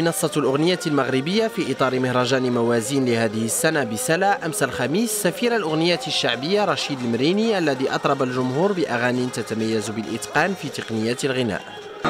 منصة الأغنية المغربية في إطار مهرجان موازين لهذه السنة بسلا أمس الخميس سفير الأغنية الشعبية رشيد المريني الذي أطرب الجمهور بأغاني تتميز بالإتقان في تقنية الغناء.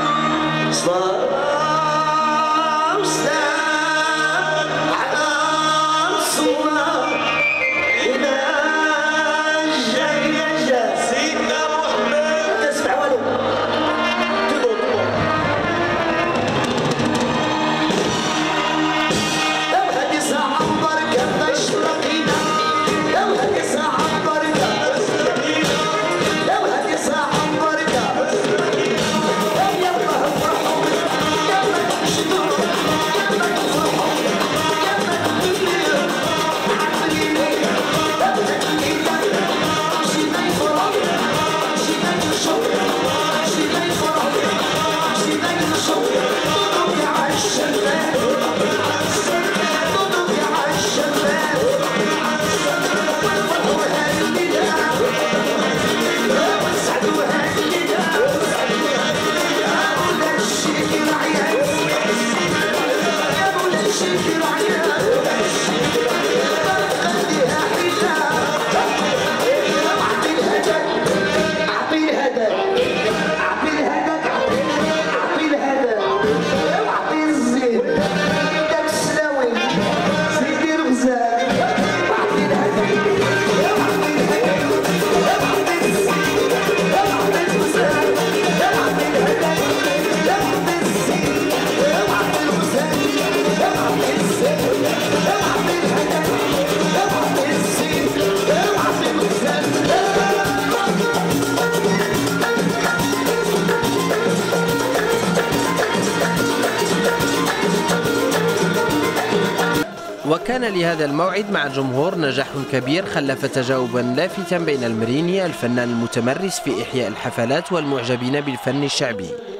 وكان لهذا الموعد مع الجمهور نجاح كبير خلف تجاوبا لافتا بين المريني الفنان المتمرس في إحياء الحفلات والمعجبين بالفن الشعبي.